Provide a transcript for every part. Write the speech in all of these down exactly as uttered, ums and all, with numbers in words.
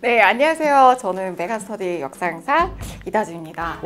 네, 안녕하세요. 저는 메가스터디 역사강사 이다주입니다.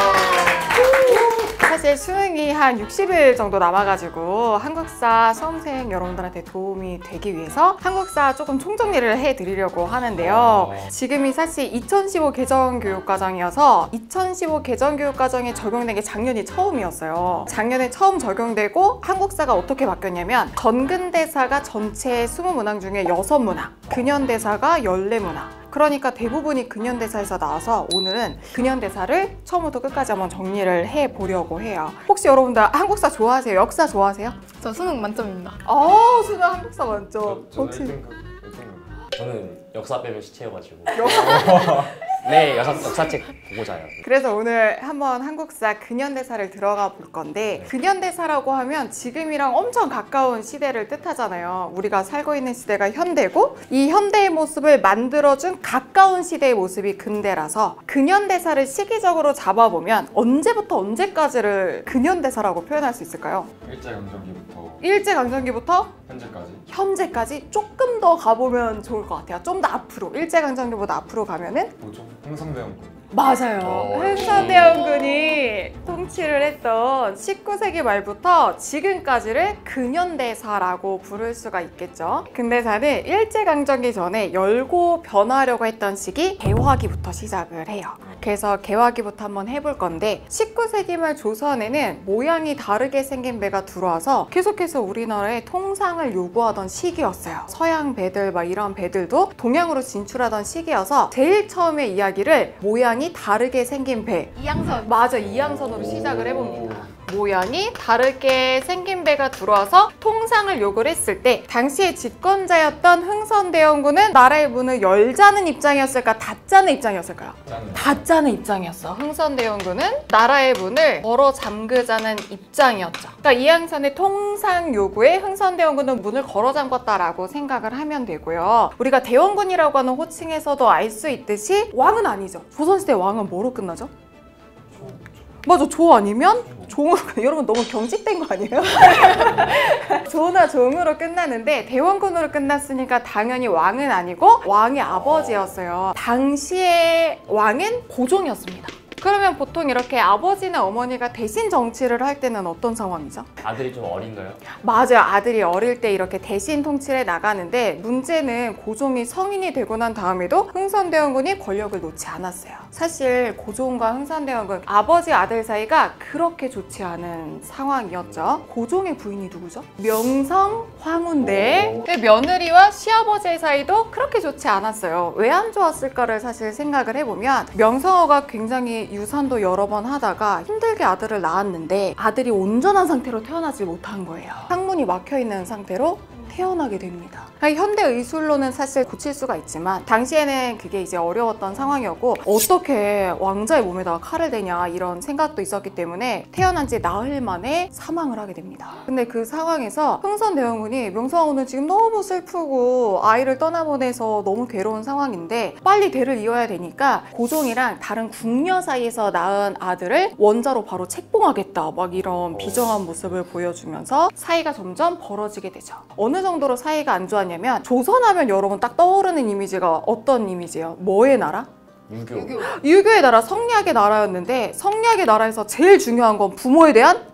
사실 수능이 한 육십 일 정도 남아가지고 한국사 수험생 여러분들한테 도움이 되기 위해서 한국사 조금 총정리를 해드리려고 하는데요. 지금이 사실 이천십오 개정교육과정이어서 이천십오 개정교육과정에 적용된 게 작년이 처음이었어요. 작년에 처음 적용되고 한국사가 어떻게 바뀌었냐면 전근대사가 전체 이십 문항 중에 여섯 문항, 근현대사가 열네 문항, 그러니까 대부분이 근현대사에서 나와서 오늘은 근현대사를 처음부터 끝까지 한번 정리를 해보려고 해요. 혹시 여러분들 한국사 좋아하세요? 역사 좋아하세요? 저 수능 만점입니다. 어, 수능 한국사 만점. 저, 혹시? 저는 일 등급, 일 등급. 저는 역사 빼면 시체여가지고 역사? 네, 역사, 역사책 보고 자요. 그래서 오늘 한번 한국사 근현대사를 들어가 볼 건데, 근현대사라고 하면 지금이랑 엄청 가까운 시대를 뜻하잖아요. 우리가 살고 있는 시대가 현대고 이 현대의 모습을 만들어준 가까운 시대의 모습이 근대라서 근현대사를 시기적으로 잡아보면 언제부터 언제까지를 근현대사라고 표현할 수 있을까요? 일제강점기부터 일제강점기부터 현재까지. 현재까지 조금 더 가보면 좋을 것 같아요. 좀 더 앞으로, 일제강점기보다 앞으로 가면은 뭐죠? 흥선대원군. 맞아요. 어, 흥선대원군이 통치를 했던 십구 세기 말부터 지금까지를 근현대사라고 부를 수가 있겠죠. 근대사는 일제강점기 전에 열고 변하려고 했던 시기 개화기부터 시작을 해요. 그래서 개화기부터 한번 해볼 건데, 십구 세기 말 조선에는 모양이 다르게 생긴 배가 들어와서 계속해서 우리나라에 통상을 요구하던 시기였어요. 서양 배들 막 이런 배들도 동양으로 진출하던 시기여서 제일 처음에 이야기를 모양이 다르게 생긴 배, 이양선. 맞아, 이양선으로 시작을 해봅니다. 모양이 다르게 생긴 배가 들어와서 통상을 요구를 했을 때 당시에 집권자였던 흥선대원군은 나라의 문을 열자는 입장이었을까, 닫자는 입장이었을까요? 짠. 닫자는 입장이었어. 흥선대원군은 나라의 문을 걸어 잠그자는 입장이었죠. 그러니까 이양선의 통상 요구에 흥선대원군은 문을 걸어 잠궜다라고 생각을 하면 되고요. 우리가 대원군이라고 하는 호칭에서도 알 수 있듯이 왕은 아니죠. 조선시대 왕은 뭐로 끝나죠? 맞아, 조 아니면 종으로. 여러분 너무 경직된 거 아니에요? 조나 종으로 끝나는데 대원군으로 끝났으니까 당연히 왕은 아니고 왕의 아버지였어요. 당시의 왕은 고종이었습니다. 그러면 보통 이렇게 아버지나 어머니가 대신 정치를 할 때는 어떤 상황이죠? 아들이 좀 어린가요? 맞아요. 아들이 어릴 때 이렇게 대신 통치를 나가는데, 문제는 고종이 성인이 되고 난 다음에도 흥선대원군이 권력을 놓지 않았어요. 사실 고종과 흥선대원군 아버지 아들 사이가 그렇게 좋지 않은 상황이었죠. 고종의 부인이 누구죠? 명성 황후인데 근데 며느리와 시아버지의 사이도 그렇게 좋지 않았어요. 왜 안 좋았을까를 사실 생각을 해보면, 명성허가 굉장히 유산도 여러 번 하다가 힘들게 아들을 낳았는데 아들이 온전한 상태로 태어나지 못한 거예요. 항문이 막혀있는 상태로 태어나게 됩니다. 현대 의술로는 사실 고칠 수가 있지만 당시에는 그게 이제 어려웠던 상황이었고, 어떻게 왕자의 몸에다가 칼을 대냐 이런 생각도 있었기 때문에 태어난 지 나흘 만에 사망을 하게 됩니다. 근데 그 상황에서 흥선대원군이 명성황후는 지금 너무 슬프고 아이를 떠나보내서 너무 괴로운 상황인데 빨리 대를 이어야 되니까 고종이랑 다른 궁녀 사이에서 낳은 아들을 원자로 바로 책봉하겠다 막 이런 비정한 모습을 보여주면서 사이가 점점 벌어지게 되죠. 어느 정도로 사이가 안 좋았냐면, 조선하면 여러분 딱 떠오르는 이미지가 어떤 이미지예요? 뭐의 나라? 유교. 유교. 유교의 나라, 성리학의 나라였는데 성리학의 나라에서 제일 중요한 건 부모에 대한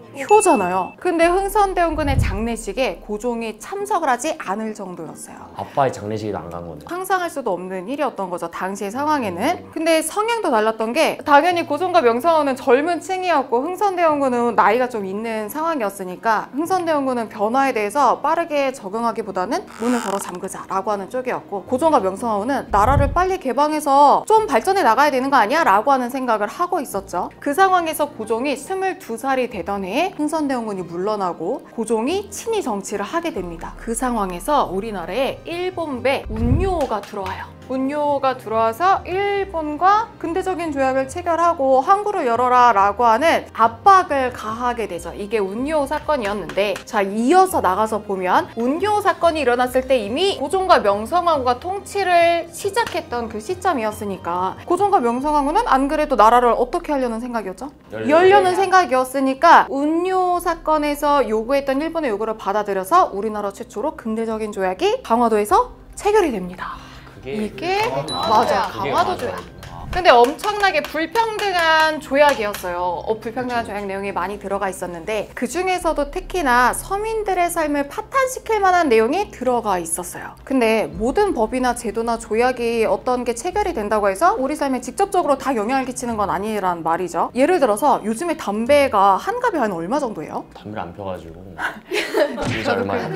효잖아요. 근데 흥선대원군의 장례식에 고종이 참석을 하지 않을 정도였어요. 아빠의 장례식에도 안 간 거네. 상상할 수도 없는 일이었던 거죠, 당시의 상황에는. 근데 성향도 달랐던 게, 당연히 고종과 명성황후는 젊은 층이었고 흥선대원군은 나이가 좀 있는 상황이었으니까 흥선대원군은 변화에 대해서 빠르게 적응하기보다는 문을 걸어 잠그자라고 하는 쪽이었고, 고종과 명성황후는 나라를 빨리 개방해서 좀 발전해 나가야 되는 거 아니야? 라고 하는 생각을 하고 있었죠. 그 상황에서 고종이 스물두 살이 되던 해에 흥선대원군이 물러나고 고종이 친위 정치를 하게 됩니다. 그 상황에서 우리나라에 일본배 운요호가 들어와요. 운요호가 들어와서 일본과 근대적인 조약을 체결하고 항구를 열어라 라고 하는 압박을 가하게 되죠. 이게 운요호 사건이었는데, 자, 이어서 나가서 보면 운요호 사건이 일어났을 때 이미 고종과 명성황후가 통치를 시작했던 그 시점이었으니까 고종과 명성황후는 안 그래도 나라를 어떻게 하려는 생각이었죠? 열려는, 열려는 생각이었으니까 운요 사건에서 요구했던 일본의 요구를 받아들여서 우리나라 최초로 근대적인 조약이 강화도에서 체결이 됩니다. 그게 이게 아, 맞아 그게 강화도 맞아요. 조약. 근데 엄청나게 불평등한 조약이었어요. 어, 불평등한 조약 내용이 많이 들어가 있었는데 그 중에서도 특히나 서민들의 삶을 파탄시킬 만한 내용이 들어가 있었어요. 근데 모든 법이나 제도나 조약이 어떤 게 체결이 된다고 해서 우리 삶에 직접적으로 다 영향을 끼치는 건 아니란 말이죠. 예를 들어서 요즘에 담배가 한 갑이 한 얼마 정도예요? 담배를 안 펴가지고 이자 얼마야?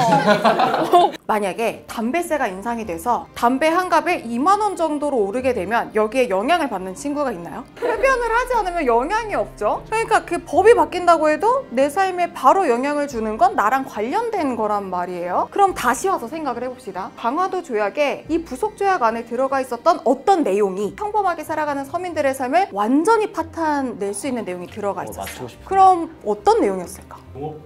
만약에 담배세가 인상이 돼서 담배 한 갑에 이만 원 정도로 오르게 되면 여기에 영향을 받는 친구가 있나요? 흡연을 하지 않으면 영향이 없죠? 그러니까 그 법이 바뀐다고 해도 내 삶에 바로 영향을 주는 건 나랑 관련된 거란 말이에요. 그럼 다시 와서 생각을 해봅시다. 강화도 조약에 이 부속 조약 안에 들어가 있었던 어떤 내용이 평범하게 살아가는 서민들의 삶을 완전히 파탄 낼 수 있는 내용이 들어가 어, 있었어요. 맞추고 싶어. 그럼 어떤 내용이었을까? 농업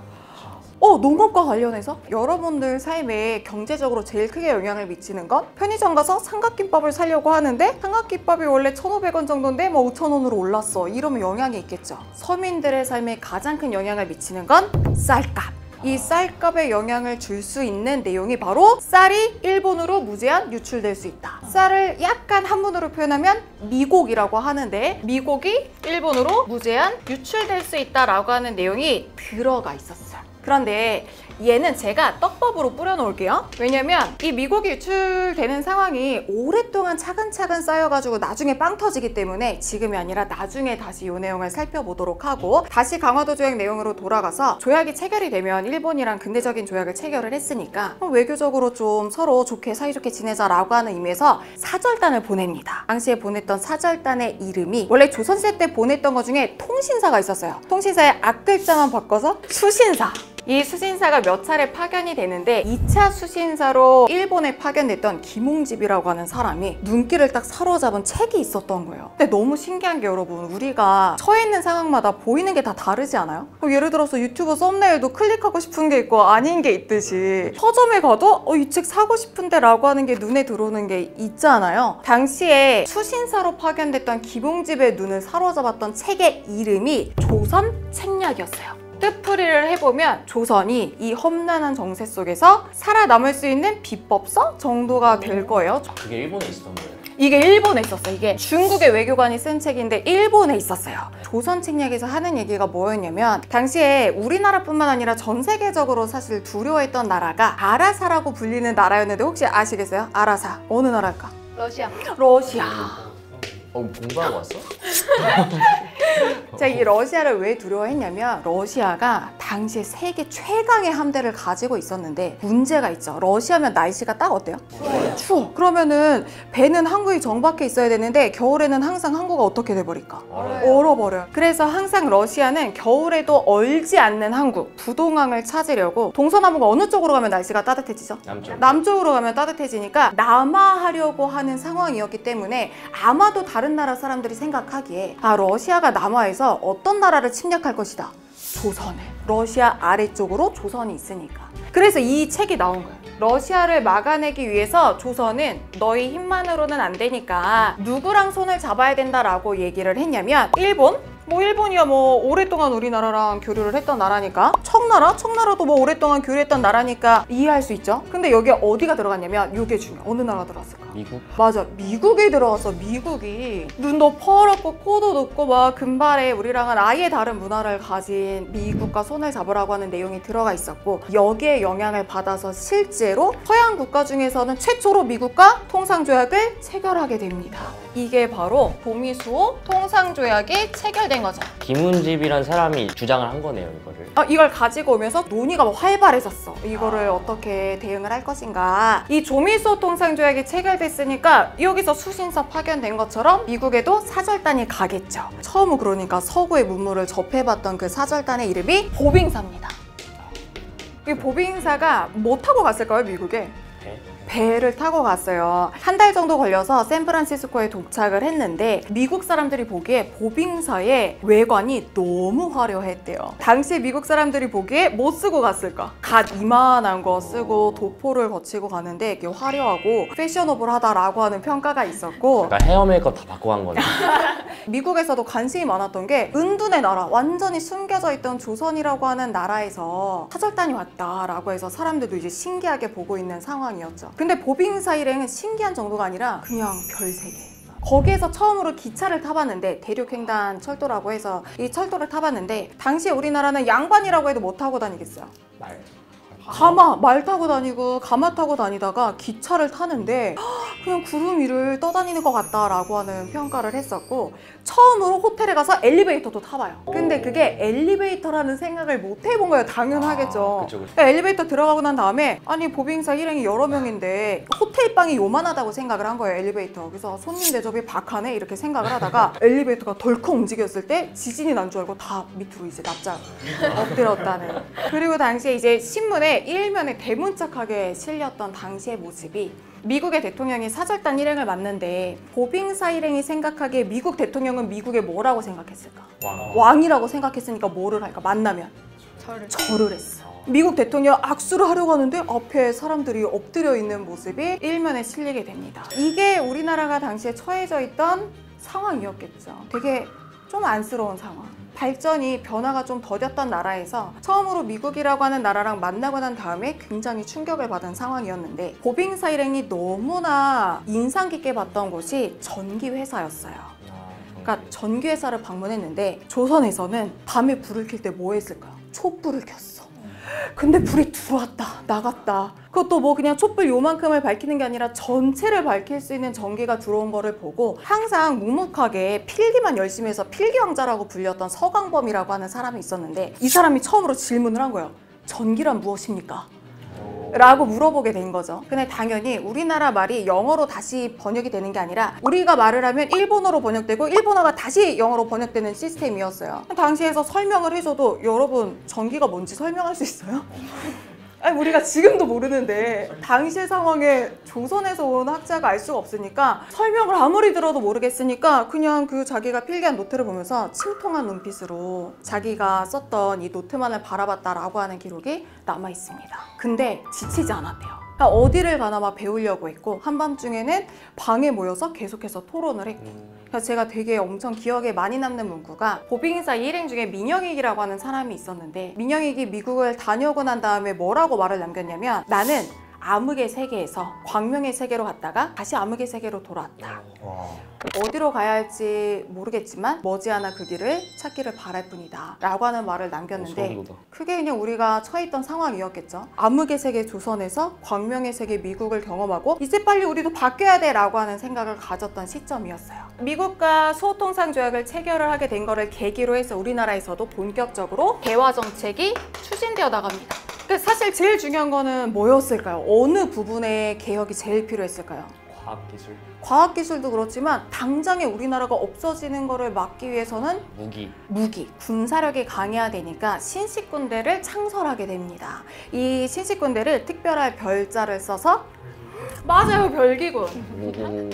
어, 농업과 관련해서 여러분들 삶에 경제적으로 제일 크게 영향을 미치는 건 편의점 가서 삼각김밥을 사려고 하는데 삼각김밥이 원래 천오백 원 정도인데 뭐 오천 원으로 올랐어. 이러면 영향이 있겠죠. 서민들의 삶에 가장 큰 영향을 미치는 건 쌀값. 이 쌀값에 영향을 줄 수 있는 내용이 바로 쌀이 일본으로 무제한 유출될 수 있다. 쌀을 약간 한문으로 표현하면 미곡이라고 하는데 미곡이 일본으로 무제한 유출될 수 있다라고 하는 내용이 들어가 있었어요. 그런데 얘는 제가 떡밥으로 뿌려놓을게요. 왜냐면 이 미국이 유출되는 상황이 오랫동안 차근차근 쌓여가지고 나중에 빵 터지기 때문에 지금이 아니라 나중에 다시 이 내용을 살펴보도록 하고 다시 강화도 조약 내용으로 돌아가서 조약이 체결이 되면 일본이랑 근대적인 조약을 체결을 했으니까 외교적으로 좀 서로 좋게 사이좋게 지내자라고 하는 의미에서 사절단을 보냅니다. 당시에 보냈던 사절단의 이름이 원래 조선시대 때 보냈던 것 중에 통신사가 있었어요. 통신사의 앞글자만 바꿔서 수신사. 이 수신사가 몇 차례 파견이 되는데 이 차 수신사로 일본에 파견됐던 김홍집이라고 하는 사람이 눈길을 딱 사로잡은 책이 있었던 거예요. 근데 너무 신기한 게 여러분 우리가 처해 있는 상황마다 보이는 게 다 다르지 않아요? 예를 들어서 유튜브 썸네일도 클릭하고 싶은 게 있고 아닌 게 있듯이 서점에 가도 어, 이 책 사고 싶은데 라고 하는 게 눈에 들어오는 게 있잖아요. 당시에 수신사로 파견됐던 김홍집의 눈을 사로잡았던 책의 이름이 조선 책략이었어요. 뜻풀이를 해보면 조선이 이 험난한 정세 속에서 살아남을 수 있는 비법서 정도가 될 거예요. 그게 일본에 있었던 거예요? 이게 일본에 있었어요. 이게 중국의 외교관이 쓴 책인데 일본에 있었어요. 조선 책략에서 하는 얘기가 뭐였냐면 당시에 우리나라뿐만 아니라 전 세계적으로 사실 두려워했던 나라가 아라사라고 불리는 나라였는데 혹시 아시겠어요? 아라사. 어느 나라일까? 러시아. 러시아. 어, 공부하고 왔어? 자, 이 러시아를 왜 두려워했냐면 러시아가 당시에 세계 최강의 함대를 가지고 있었는데 문제가 있죠. 러시아면 날씨가 딱 어때요? 추워요. 추워. 그러면은 배는 항구에 정박해 있어야 되는데 겨울에는 항상 항구가 어떻게 돼버릴까? 얼어요. 얼어버려요. 그래서 항상 러시아는 겨울에도 얼지 않는 항구, 부동항을 찾으려고 동서남북 어느 쪽으로 가면 날씨가 따뜻해지죠? 남쪽. 남쪽으로 가면 따뜻해지니까 남하하려고 하는 상황이었기 때문에 아마도 다른 나라 사람들이 생각하기에 아 러시아가 남하에서 어떤 나라를 침략할 것이다. 조선을. 러시아 아래쪽으로 조선이 있으니까. 그래서 이 책이 나온 거예요. 러시아를 막아내기 위해서 조선은 너희 힘만으로는 안 되니까 누구랑 손을 잡아야 된다라고 얘기를 했냐면 일본? 뭐 일본이야 뭐 오랫동안 우리나라랑 교류를 했던 나라니까 청나라? 청나라도 뭐 오랫동안 교류했던 나라니까 이해할 수 있죠. 근데 여기에 어디가 들어갔냐면 이게 중요해. 어느 나라가 들어갔을까? 미국? 맞아, 미국이 들어왔어. 미국이 눈도 퍼렇고 코도 높고 막 금발에 우리랑은 아예 다른 문화를 가진 미국과 손을 잡으라고 하는 내용이 들어가 있었고 여기에 영향을 받아서 실제로 서양 국가 중에서는 최초로 미국과 통상조약을 체결하게 됩니다. 이게 바로 도미수호 통상조약이 체결된 거죠. 김은집이란 사람이 주장을 한 거네요, 이거를. 어, 이걸 가지고 오면서 논의가 막 활발해졌어. 이거를 어떻게 대응을 할 것인가. 이 조미수호 통상조약이 체결됐으니까 여기서 수신사 파견된 것처럼 미국에도 사절단이 가겠죠. 처음 그러니까 서구의 문물을 접해봤던 그 사절단의 이름이 보빙사입니다. 이 보빙사가 뭐 타고 갔을까요, 미국에? 배? 배를 타고 갔어요. 한 달 정도 걸려서 샌프란시스코에 도착을 했는데 미국 사람들이 보기에 보빙사의 외관이 너무 화려했대요. 당시 미국 사람들이 보기에 뭐 쓰고 갔을까? 갓 이만한 거 쓰고 도포를 거치고 가는데 이게 화려하고 패셔너블하다라고 하는 평가가 있었고 그러니까 헤어 메이크업 다 바꿔 간 거네. 미국에서도 관심이 많았던 게 은둔의 나라, 완전히 숨겨져 있던 조선이라고 하는 나라에서 사절단이 왔다라고 해서 사람들도 이제 신기하게 보고 있는 상황이었어요. 상황이었죠. 근데 보빙사 일행은 신기한 정도가 아니라 그냥 별세계. 거기에서 처음으로 기차를 타봤는데, 대륙횡단 철도라고 해서 이 철도를 타봤는데, 당시에 우리나라는 양반이라고 해도 못 타고 다니겠어요. 말. 가마, 말 타고 다니고 가마 타고 다니다가 기차를 타는데 그냥 구름 위를 떠다니는 것 같다라고 하는 평가를 했었고, 처음으로 호텔에 가서 엘리베이터도 타봐요. 근데 그게 엘리베이터라는 생각을 못 해본 거예요. 당연하겠죠. 아, 그쵸, 그쵸. 그러니까 엘리베이터 들어가고 난 다음에 아니 보빙사 일행이 여러 명인데 호텔 방이 요만하다고 생각을 한 거예요. 엘리베이터. 그래서 손님 대접이 박하네 이렇게 생각을 하다가 엘리베이터가 덜컥 움직였을 때 지진이 난 줄 알고 다 밑으로 이제 납작 엎드렸다는. 그리고 당시에 이제 신문에 일면에 대문짝하게 실렸던 당시의 모습이, 미국의 대통령이 사절단 일행을 맞는데 보빙사 일행이 생각하기에 미국 대통령은 미국에 뭐라고 생각했을까? 왕. 왕이라고 생각했으니까 뭐를 할까? 만나면 저를 절을 했어. 미국 대통령 악수를 하려고 하는데 앞에 사람들이 엎드려 있는 모습이 일면에 실리게 됩니다. 이게 우리나라가 당시에 처해져 있던 상황이었겠죠. 되게 좀 안쓰러운 상황. 발전이 변화가 좀 더뎠던 나라에서 처음으로 미국이라고 하는 나라랑 만나고 난 다음에 굉장히 충격을 받은 상황이었는데, 보빙사 일행이 너무나 인상 깊게 봤던 곳이 전기회사였어요. 그러니까 전기회사를 방문했는데, 조선에서는 밤에 불을 켤 때 뭐 했을까요? 촛불을 켰어. 근데 불이 들어왔다 나갔다. 그것도 뭐 그냥 촛불 요만큼을 밝히는 게 아니라 전체를 밝힐 수 있는 전기가 들어온 거를 보고 항상 묵묵하게 필기만 열심히 해서 필기왕자라고 불렸던 서광범이라고 하는 사람이 있었는데, 이 사람이 처음으로 질문을 한 거예요. 전기란 무엇입니까? 라고 물어보게 된 거죠. 근데 당연히 우리나라 말이 영어로 다시 번역이 되는 게 아니라 우리가 말을 하면 일본어로 번역되고 일본어가 다시 영어로 번역되는 시스템이었어요. 당시에서 설명을 해줘도 여러분 전기가 뭔지 설명할 수 있어요? 아니, 우리가 지금도 모르는데 당시의 상황에 조선에서 온 학자가 알 수가 없으니까 설명을 아무리 들어도 모르겠으니까 그냥 그 자기가 필기한 노트를 보면서 침통한 눈빛으로 자기가 썼던 이 노트만을 바라봤다라고 하는 기록이 남아 있습니다. 근데 지치지 않았대요. 그러니까 어디를 가나 막 배우려고 했고, 한밤중에는 방에 모여서 계속해서 토론을 했고. 그래서 제가 되게 엄청 기억에 많이 남는 문구가, 보빙사 일행 중에 민영익이라고 하는 사람이 있었는데, 민영익이 미국을 다녀오고 난 다음에 뭐라고 말을 남겼냐면, 나는 암흑의 세계에서 광명의 세계로 갔다가 다시 암흑의 세계로 돌아왔다. 와. 어디로 가야 할지 모르겠지만 머지않아 그 길을 찾기를 바랄 뿐이다 라고 하는 말을 남겼는데, 소름돋아. 그게 그냥 우리가 처해있던 상황이었겠죠. 암흑의 세계 조선에서 광명의 세계 미국을 경험하고 이제 빨리 우리도 바뀌어야 돼 라고 하는 생각을 가졌던 시점이었어요. 미국과 수호통상 조약을 체결을 하게 된 거를 계기로 해서 우리나라에서도 본격적으로 대화 정책이 추진되어 나갑니다. 사실 제일 중요한 거는 뭐였을까요? 어느 부분의 개혁이 제일 필요했을까요? 과학기술. 과학기술도 그렇지만 당장에 우리나라가 없어지는 거를 막기 위해서는 무기. 무기, 군사력이 강해야 되니까 신식군대를 창설하게 됩니다. 이 신식군대를 특별할 별자를 써서, 맞아요, 별기군. 오.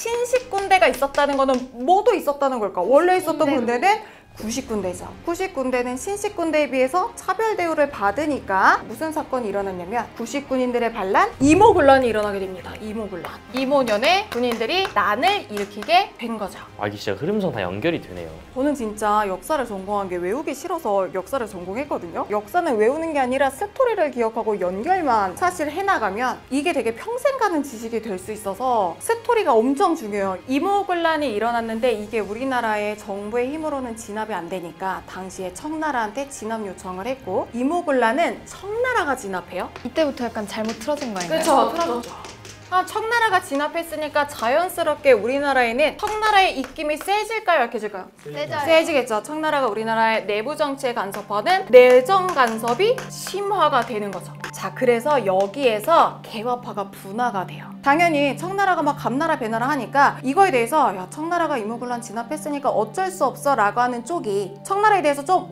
신식군대가 있었다는 거는 뭐도 있었다는 걸까? 원래 있었던 군대는 구식군대죠. 구식군대는 신식군대에 비해서 차별 대우를 받으니까 무슨 사건이 일어났냐면, 구식군인들의 반란, 이모군란이 일어나게 됩니다. 이모군란. 이모년에 군인들이 난을 일으키게 된 거죠. 아, 이게 진짜 흐름상 다 연결이 되네요. 저는 진짜 역사를 전공한 게 외우기 싫어서 역사를 전공했거든요. 역사는 외우는 게 아니라 스토리를 기억하고 연결만 사실 해나가면 이게 되게 평생 가는 지식이 될 수 있어서 스토리가 엄청 중요해요. 이모군란이 일어났는데 이게 우리나라의 정부의 힘으로는 진압이 안 되니까 당시에 청나라한테 진압 요청을 했고, 이모군란은 청나라가 진압해요. 이때부터 약간 잘못 틀어진 거 아닌가요? 그렇죠. 틀어졌죠. 아, 청나라가 진압했으니까 자연스럽게 우리나라에는 청나라의 입김이 세질까요? 약해질까요? 세져요. 세지겠죠. 청나라가 우리나라의 내부 정치에 간섭하는 내정 간섭이 심화가 되는 거죠. 자, 그래서 여기에서 개화파가 분화가 돼요. 당연히 청나라가 막 감나라 배나라 하니까 이거에 대해서 야, 청나라가 이모군란 진압했으니까 어쩔 수 없어 라고 하는 쪽이 청나라에 대해서 좀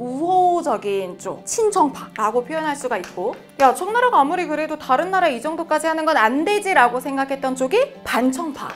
우호적인 쪽, 친청파라고 표현할 수가 있고, 야, 청나라가 아무리 그래도 다른 나라에 이 정도까지 하는 건 안 되지 라고 생각했던 쪽이 반청파.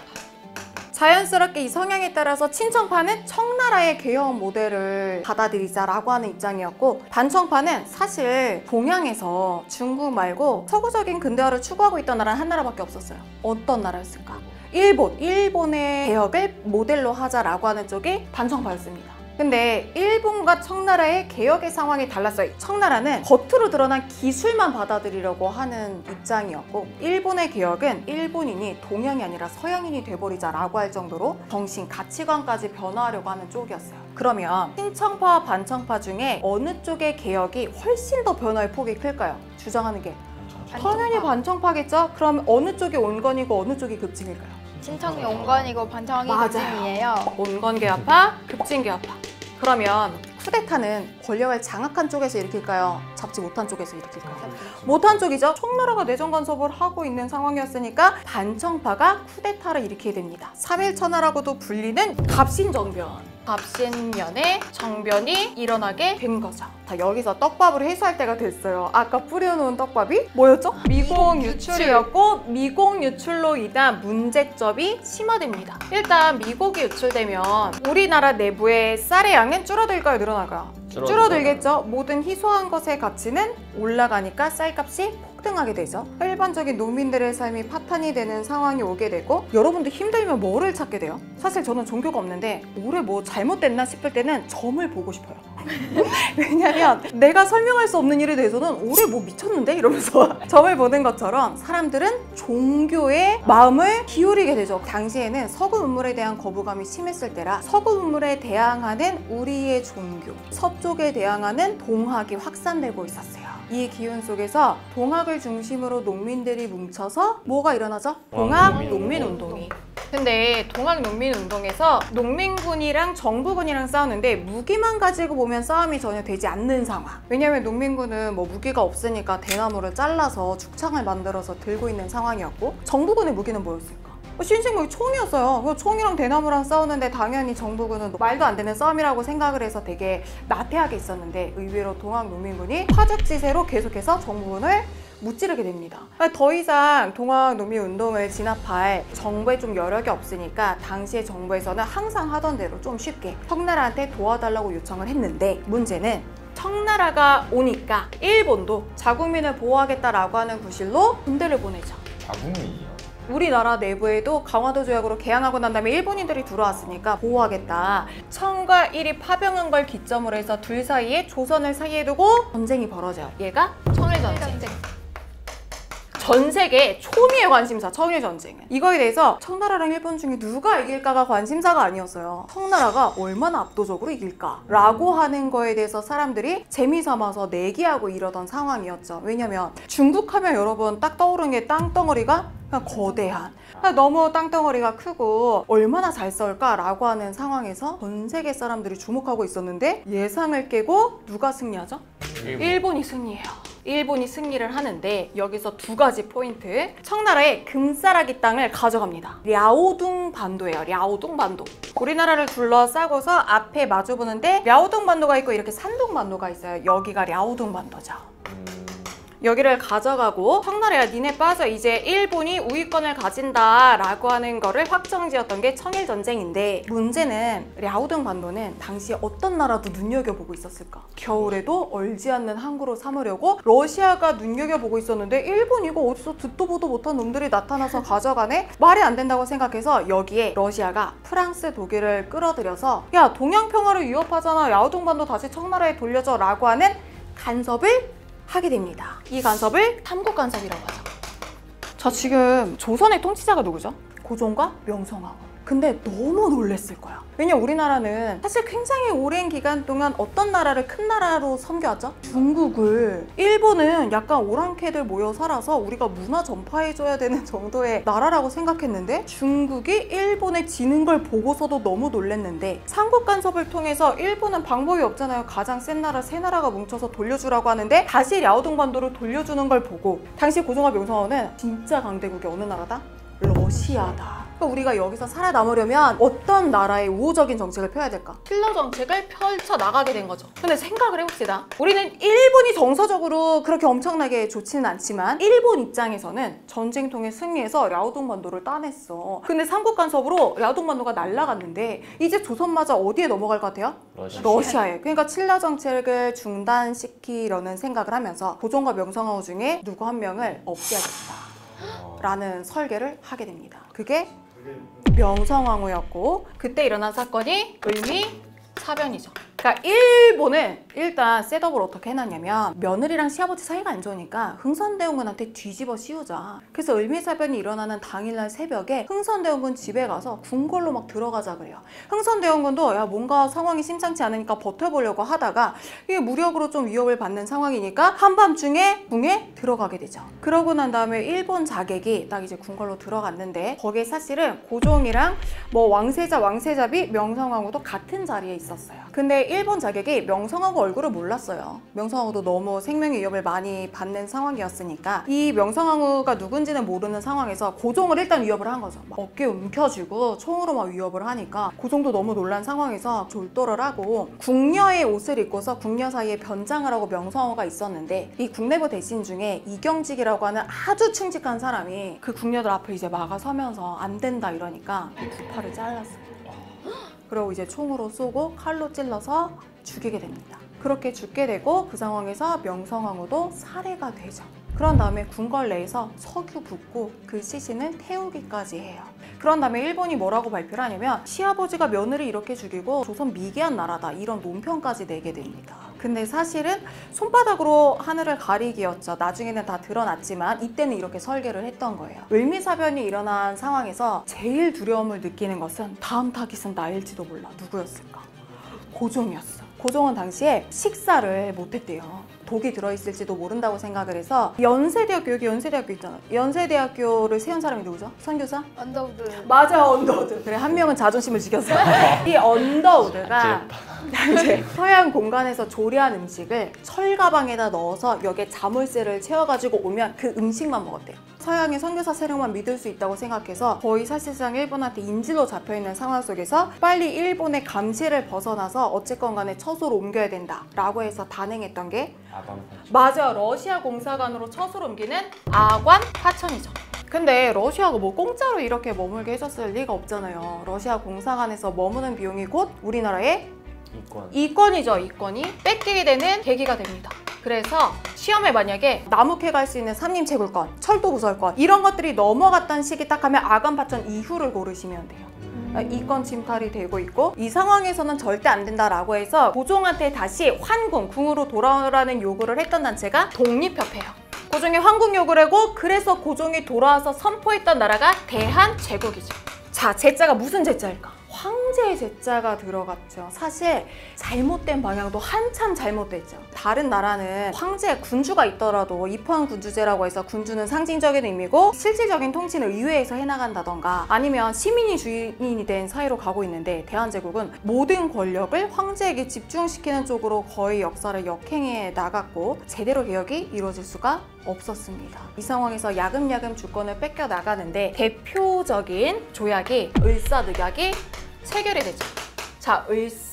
자연스럽게 이 성향에 따라서 친청파는 청나라의 개혁 모델을 받아들이자라고 하는 입장이었고, 반청파는 사실 동양에서 중국 말고 서구적인 근대화를 추구하고 있던 나라는 한 나라밖에 없었어요. 어떤 나라였을까? 일본. 일본의 개혁을 모델로 하자라고 하는 쪽이 반청파였습니다. 근데 일본과 청나라의 개혁의 상황이 달랐어요. 청나라는 겉으로 드러난 기술만 받아들이려고 하는 입장이었고, 일본의 개혁은 일본인이 동양이 아니라 서양인이 돼버리자라고 할 정도로 정신, 가치관까지 변화하려고 하는 쪽이었어요. 그러면 친청파와 반청파 중에 어느 쪽의 개혁이 훨씬 더 변화의 폭이 클까요? 주장하는 게 당연히 반청파겠죠? 그럼 어느 쪽이 온건이고 어느 쪽이 급진일까요? 친청이 온건이고 반청이 맞아요. 급진이에요. 온건개혁파, 급진개혁파. 그러면 쿠데타는 권력을 장악한 쪽에서 일으킬까요? 잡지 못한 쪽에서 일으킬까요? 못한 쪽이죠. 청나라가 내정 간섭을 하고 있는 상황이었으니까 반청파가 쿠데타를 일으키게 됩니다. 삼일천하라고도 불리는 갑신정변. 갑신년에 정변이 일어나게 된 거죠. 자, 여기서 떡밥으로 해소할 때가 됐어요. 아까 뿌려놓은 떡밥이 뭐였죠? 미공 유출이었고, 미공 유출로 인한 문제점이 심화됩니다. 일단 미국이 유출되면 우리나라 내부의 쌀의 양은 줄어들까요? 늘어날까요? 줄어들겠죠. 모든 희소한 것의 가치는 올라가니까 쌀값이 폭등하게 되죠. 일반적인 농민들의 삶이 파탄이 되는 상황이 오게 되고, 여러분도 힘들면 뭐를 찾게 돼요? 사실 저는 종교가 없는데 올해 뭐 잘못됐나 싶을 때는 점을 보고 싶어요. 왜냐면 내가 설명할 수 없는 일에 대해서는 올해 뭐 미쳤는데? 이러면서 점을 보는 것처럼 사람들은 종교에 마음을 기울이게 되죠. 당시에는 서구 문물에 대한 거부감이 심했을 때라 서구 문물에 대항하는 우리의 종교, 서쪽에 대항하는 동학이 확산되고 있었어요. 이 기운 속에서 동학을 중심으로 농민들이 뭉쳐서 뭐가 일어나죠? 동학 농민운동이. 근데 동학 농민운동에서 농민군이랑 정부군이랑 싸우는데 무기만 가지고 보면 싸움이 전혀 되지 않는 상황. 왜냐면 농민군은 뭐 무기가 없으니까 대나무를 잘라서 죽창을 만들어서 들고 있는 상황이었고, 정부군의 무기는 뭐였을까? 신생무기 총이었어요. 총이랑 대나무랑 싸우는데 당연히 정부군은 말도 안 되는 싸움이라고 생각을 해서 되게 나태하게 있었는데, 의외로 동학 농민군이 화적지세로 계속해서 정부군을 무찌르게 됩니다. 더 이상 동학 농민운동을 진압할 정부에 좀 여력이 없으니까 당시의 정부에서는 항상 하던 대로 좀 쉽게 청나라한테 도와달라고 요청을 했는데, 문제는 청나라가 오니까 일본도 자국민을 보호하겠다라고 하는 구실로 군대를 보내죠. 자국민이요? 우리나라 내부에도 강화도 조약으로 개항하고 난 다음에 일본인들이 들어왔으니까 보호하겠다. 청과 일이 파병한 걸 기점으로 해서 둘 사이에 조선을 사이에 두고 전쟁이 벌어져요. 얘가 청일전쟁. 전 세계 초미의 관심사, 청일전쟁은. 이거에 대해서 청나라랑 일본 중에 누가 이길까가 관심사가 아니었어요. 청나라가 얼마나 압도적으로 이길까라고 하는 거에 대해서 사람들이 재미삼아서 내기하고 이러던 상황이었죠. 왜냐면 중국 하면 여러분 딱 떠오르는 게 땅덩어리가 그냥 거대한, 너무 땅덩어리가 크고 얼마나 잘 싸울까라고 하는 상황에서 전 세계 사람들이 주목하고 있었는데, 예상을 깨고 누가 승리하죠? 일본. 일본이 승리해요. 일본이 승리를 하는데 여기서 두 가지 포인트. 청나라의 금싸라기 땅을 가져갑니다. 랴오둥 반도예요. 랴오둥 반도. 우리나라를 둘러싸고서 앞에 마주보는데 랴오둥 반도가 있고 이렇게 산둥 반도가 있어요. 여기가 랴오둥 반도죠. 여기를 가져가고 청나라야 니네 빠져, 이제 일본이 우위권을 가진다 라고 하는 거를 확정지었던 게 청일전쟁인데, 문제는 랴오둥 반도는 당시에 어떤 나라도 눈여겨보고 있었을까? 겨울에도 얼지 않는 항구로 삼으려고 러시아가 눈여겨보고 있었는데, 일본 이거 어디서 듣도 보도 못한 놈들이 나타나서 가져가네? 말이 안 된다고 생각해서 여기에 러시아가 프랑스, 독일을 끌어들여서 야, 동양평화를 위협하잖아, 랴오둥 반도 다시 청나라에 돌려줘 라고 하는 간섭을 하게 됩니다. 이 간섭을 삼국 간섭이라고 하죠. 자, 지금 조선의 통치자가 누구죠? 고종과 명성황후. 근데 너무 놀랬을 거야. 왜냐면 우리나라는 사실 굉장히 오랜 기간 동안 어떤 나라를 큰 나라로 섬겨왔죠? 중국을. 일본은 약간 오랑캐들 모여 살아서 우리가 문화 전파해줘야 되는 정도의 나라라고 생각했는데, 중국이 일본에 지는 걸 보고서도 너무 놀랬는데, 삼국 간섭을 통해서 일본은 방법이 없잖아요. 가장 센 나라 세 나라가 뭉쳐서 돌려주라고 하는데 다시 랴오둥 반도를 돌려주는 걸 보고, 당시 고종과 명성황후는 진짜 강대국이 어느 나라다? 러시아다. 우리가 여기서 살아남으려면 어떤 나라의 우호적인 정책을 펴야 될까? 킬러 정책을 펼쳐 나가게 된 거죠. 근데 생각을 해봅시다. 우리는 일본이 정서적으로 그렇게 엄청나게 좋지는 않지만 일본 입장에서는 전쟁 통해 승리해서 랴오둥 반도를 따냈어. 근데 삼국 간섭으로 랴오둥 반도가 날아갔는데 이제 조선마저 어디에 넘어갈 것 같아요? 러시아. 러시아에. 그러니까 칠러 정책을 중단시키려는 생각을 하면서 고종과 명성황후 중에 누구 한 명을 없애야겠다 라는 설계를 하게 됩니다. 그게 명성황후였고, 그때 일어난 사건이 을미 사변이죠. 그러니까 일본은 일단 셋업을 어떻게 해놨냐면 며느리랑 시아버지 사이가 안 좋으니까 흥선대원군한테 뒤집어 씌우자. 그래서 을미사변이 일어나는 당일날 새벽에 흥선대원군 집에 가서 궁궐로 막 들어가자 그래요. 흥선대원군도 야 뭔가 상황이 심상치 않으니까 버텨보려고 하다가 이게 무력으로 좀 위협을 받는 상황이니까 한밤중에 궁에 들어가게 되죠. 그러고 난 다음에 일본 자객이 딱 이제 궁궐로 들어갔는데 거기에 사실은 고종이랑 뭐 왕세자, 왕세자비, 명성황후도 같은 자리에 있었어요. 근데 일본 자객이 명성황후 얼굴을 몰랐어요. 명성황후도 너무 생명의 위협을 많이 받는 상황이었으니까 이 명성황후가 누군지는 모르는 상황에서 고종을 일단 위협을 한 거죠. 막 어깨 움켜쥐고 총으로 막 위협을 하니까 고종도 너무 놀란 상황에서 졸도를 하고 궁녀의 옷을 입고서 궁녀 사이에 변장을 하고 명성황후가 있었는데 이 국내부 대신 중에 이경직이라고 하는 아주 충직한 사람이 그 궁녀들 앞을 이제 막아서면서 안 된다 이러니까 이 두 팔을 잘랐어요. 그리고 이제 총으로 쏘고 칼로 찔러서 죽이게 됩니다. 그렇게 죽게 되고 그 상황에서 명성황후도 살해가 되죠. 그런 다음에 궁궐 내에서 석유 붓고 그 시신을 태우기까지 해요. 그런 다음에 일본이 뭐라고 발표를 하냐면 시아버지가 며느리 이렇게 죽이고 조선 미개한 나라다 이런 논평까지 내게 됩니다. 근데 사실은 손바닥으로 하늘을 가리기였죠. 나중에는 다 드러났지만 이때는 이렇게 설계를 했던 거예요. 을미사변이 일어난 상황에서 제일 두려움을 느끼는 것은 다음 타깃은 나일지도 몰라. 누구였을까? 고종이었어. 고종은 당시에 식사를 못했대요. 독이 들어있을지도 모른다고 생각을 해서 연세대학교, 여기 연세대학교 있잖아. 연세대학교를 세운 사람이 누구죠? 선교사? 언더우드. 맞아, 언더우드. 그래, 한 명은 자존심을 지켰어. 이 언더우드가 이제 서양 공간에서 조리한 음식을 철가방에다 넣어서 여기에 자물쇠를 채워가지고 오면 그 음식만 먹었대요. 서양의 선교사 세력만 믿을 수 있다고 생각해서 거의 사실상 일본한테 인질로 잡혀있는 상황 속에서 빨리 일본의 감시를 벗어나서 어쨌건 간에 처소로 옮겨야 된다라고 해서 단행했던 게 아담 맞아, 러시아 공사관으로 처소로 옮기는 아관 파천이죠. 근데 러시아가 뭐 공짜로 이렇게 머물게 해줬을 리가 없잖아요. 러시아 공사관에서 머무는 비용이 곧 우리나라의 이권. 이권이죠. 이권이 뺏기게 되는 계기가 됩니다. 그래서 시험에 만약에 나무캐 갈 수 있는 삼림채굴권, 철도부설권 이런 것들이 넘어갔던 시기 딱 하면 아관파천 이후를 고르시면 돼요. 이권 침탈이 되고 있고 이 상황에서는 절대 안 된다라고 해서 고종한테 다시 환궁, 궁으로 돌아오라는 요구를 했던 단체가 독립협회예요. 고종이 환궁 요구를 하고 그래서 고종이 돌아와서 선포했던 나라가 대한제국이죠. 자, 제자가 무슨 제자일까? 황제의 제자가 들어갔죠. 사실 잘못된 방향도 한참 잘못됐죠. 다른 나라는 황제 군주가 있더라도 입헌 군주제라고 해서 군주는 상징적인 의미고 실질적인 통치는 의회에서 해나간다던가 아니면 시민이 주인이 된 사이로 가고 있는데 대한제국은 모든 권력을 황제에게 집중시키는 쪽으로 거의 역사를 역행해 나갔고 제대로 개혁이 이루어질 수가 없었습니다. 이 상황에서 야금야금 주권을 뺏겨 나가는데 대표적인 조약이 을사늑약이 체결이 되죠. 자,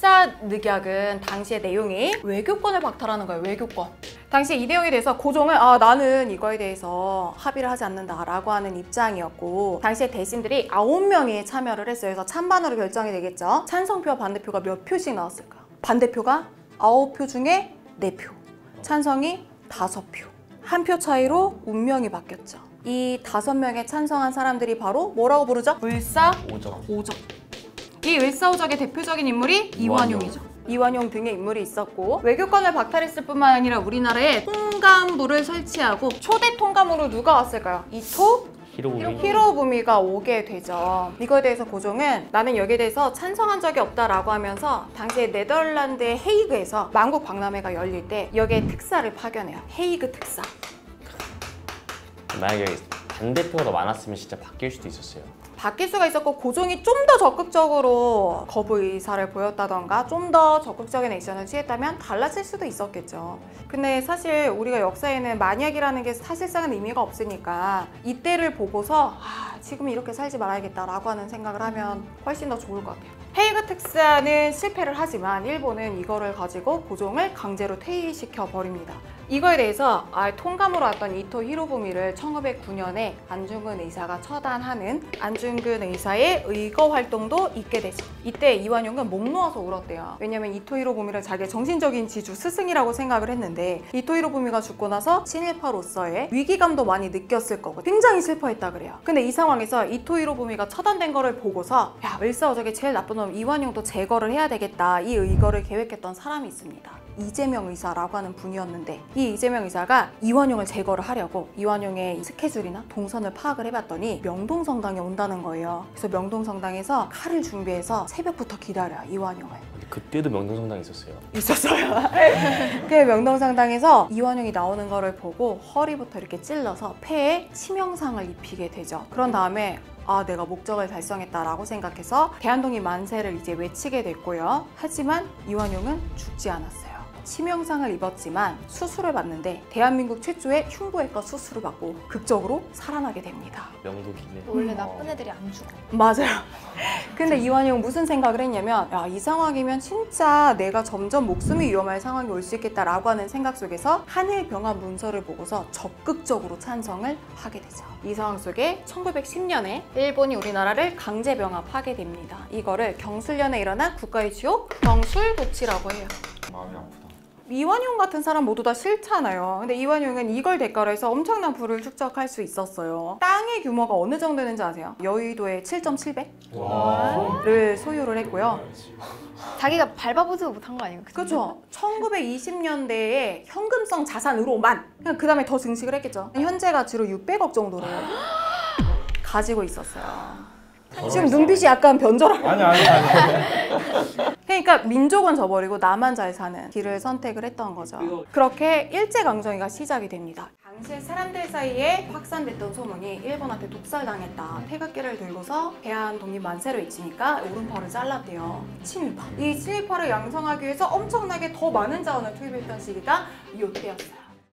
을사늑약은 당시의 내용이 외교권을 박탈하는 거예요. 외교권. 당시 이 내용에 대해서 고종은 아 나는 이거에 대해서 합의를 하지 않는다라고 하는 입장이었고 당시에 대신들이 아홉 명이 참여를 했어요. 그래서 찬반으로 결정이 되겠죠. 찬성표와 반대표가 몇 표씩 나왔을까요? 반대표가 아홉 표 중에 네 표, 찬성이 다섯 표. 한 표 차이로 운명이 바뀌었죠. 이 다섯 명에 찬성한 사람들이 바로 뭐라고 부르죠? 을사오적. 오적. 이 을사오적의 대표적인 인물이 이완용이죠. 이완용 등의 인물이 있었고 외교권을 박탈했을 뿐만 아니라 우리나라에 통감부를 설치하고 초대 통감으로 누가 왔을까요? 이토 히로부미. 히로부미가 오게 되죠. 이거에 대해서 고종은 나는 여기에 대해서 찬성한 적이 없다라고 하면서 당시에 네덜란드의 헤이그에서 만국 박람회가 열릴 때 여기에 특사를 파견해요. 헤이그 특사. 만약에 반대표가 더 많았으면 진짜 바뀔 수도 있었어요. 바뀔 수가 있었고 고종이 좀 더 적극적으로 거부 의사를 보였다던가 좀 더 적극적인 액션을 취했다면 달라질 수도 있었겠죠. 근데 사실 우리가 역사에는 만약이라는 게 사실상은 의미가 없으니까 이때를 보고서 아, 지금 이렇게 살지 말아야겠다라고 하는 생각을 하면 훨씬 더 좋을 것 같아요. 헤이그 특사는 실패를 하지만 일본은 이거를 가지고 고종을 강제로 퇴위시켜 버립니다. 이거에 대해서 아, 통감으로 왔던 이토 히로부미를 천구백구 년에 안중근 의사가 처단하는 안중근 의사의 의거 활동도 있게 되죠. 이때 이완용은 목 놓아서 울었대요. 왜냐면 이토 히로부미를 자기의 정신적인 지주 스승이라고 생각을 했는데 이토 히로부미가 죽고 나서 친일파로서의 위기감도 많이 느꼈을 거고 굉장히 슬퍼했다 그래요. 근데 이 상황에서 이토 히로부미가 처단된 거를 보고서 야, 을사오적의 제일 나쁜 놈 이완용도 제거를 해야 되겠다, 이 의거를 계획했던 사람이 있습니다. 이재명 의사라고 하는 분이었는데 이 이재명 의사가 이완용을 제거를 하려고 이완용의 스케줄이나 동선을 파악을 해봤더니 명동성당에 온다는 거예요. 그래서 명동성당에서 칼을 준비해서 새벽부터 기다려요, 이완용을. 그때도 명동성당에 있었어요. 있었어요. 그 명동성당에서 이완용이 나오는 거를 보고 허리부터 이렇게 찔러서 폐에 치명상을 입히게 되죠. 그런 다음에 아, 내가 목적을 달성했다라고 생각해서 대한독립 만세를 이제 외치게 됐고요. 하지만 이완용은 죽지 않았어요. 치명상을 입었지만 수술을 받는데 대한민국 최초의 흉부외과 수술을 받고 극적으로 살아나게 됩니다. 명독이네. 원래 나쁜 애들이 안 죽어. 맞아요. 근데 이완용은 무슨 생각을 했냐면 야, 이 상황이면 진짜 내가 점점 목숨이 위험할 상황이 올 수 있겠다라고 하는 생각 속에서 한일병합 문서를 보고서 적극적으로 찬성을 하게 되죠. 이 상황 속에 천구백십 년에 일본이 우리나라를 강제 병합하게 됩니다. 이거를 경술련에 일어난 국가의 지옥 경술도치라고 해요. 마음이 아프다. 이완용 같은 사람 모두 다 싫잖아요. 근데 이완용은 이걸 대가로 해서 엄청난 부를 축적할 수 있었어요. 땅의 규모가 어느 정도 되는지 아세요? 여의도의 칠 점 칠백 를 소유를 했고요. 자기가 밟아보지도 못한 거 아니에요? 그렇죠. 천구백이십 년대에 현금성 자산으로만 그냥 그 다음에 더 증식을 했겠죠. 현재 가치로 육백억 정도를 가지고 있었어요. 지금 눈빛이 약간 변절하고 아니 아니 아니. 그러니까 민족은 저버리고 나만 잘 사는 길을 선택을 했던 거죠. 그렇게 일제강점기가 시작이 됩니다. 당시 사람들 사이에 확산됐던 소문이 일본한테 독살당했다, 태극기를 들고서 대한독립 만세를 외치니까 오른팔을 잘랐대요. 친일파. 이 친일파를 양성하기 위해서 엄청나게 더 많은 자원을 투입했던 시기가 이때였어요.